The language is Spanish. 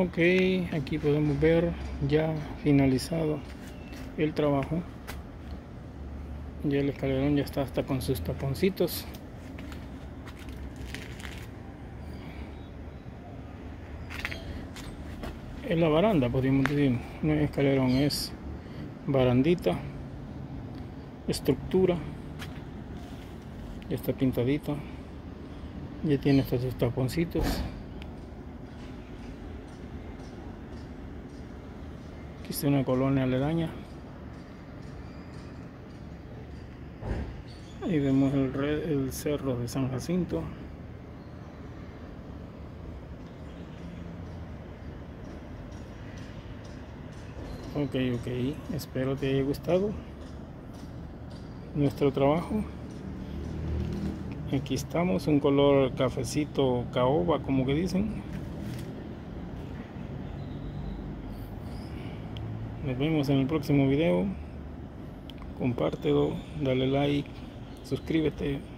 Ok, aquí podemos ver ya finalizado el trabajo. Ya el escalerón ya está hasta con sus taponcitos. Es la baranda, podríamos decir, no es escalerón, es barandita, estructura. Ya está pintadita, ya tiene hasta sus taponcitos. Aquí está una colonia aledaña. Ahí vemos el cerro de San Jacinto. Ok, espero te haya gustado nuestro trabajo. Aquí estamos, un color cafecito caoba, como que dicen. Nos vemos en el próximo video. Compártelo, dale like, suscríbete.